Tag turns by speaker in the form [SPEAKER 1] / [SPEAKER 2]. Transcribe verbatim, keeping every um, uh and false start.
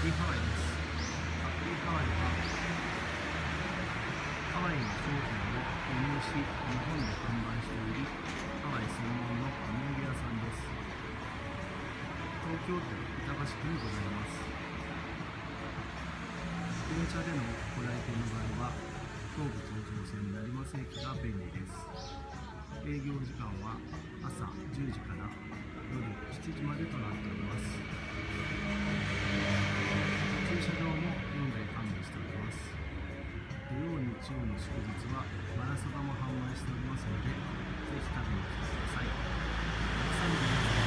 [SPEAKER 1] リーハワイです。ファクリーハワイはハワイの商品を輸入し日本で販売しており、ハワイ専門のお土産屋さんです。東京都板橋区にございます。自転車でのご来店の場合は東武東上線成増駅が便利です。営業時間は朝じゅうじから夜しちじまでとなっております。駐車場もよんだい完備しております。土曜日曜の祝日はマラソバも販売しておりますので、ぜひ食べに来てください。たくさんの皆様